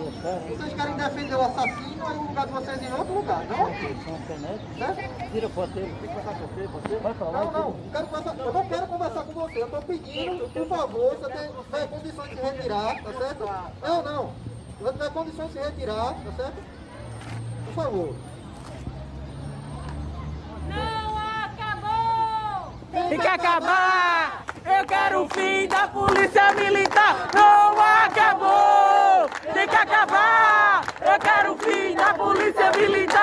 Vocês querem defender o assassino e o lugar de vocês em outro lugar, não? Tira foto dele, tem que conversar com você, vai pra lá. Não, eu não quero conversar com você, eu estou pedindo, por favor, você tem condições de se retirar, tá certo? Não, você tem condições de se retirar, tá certo? Por favor. Não acabou! Tem que acabar! Eu quero o fim da polícia militar! Não acabou! Tem que acabar! Eu quero o fim da polícia militar!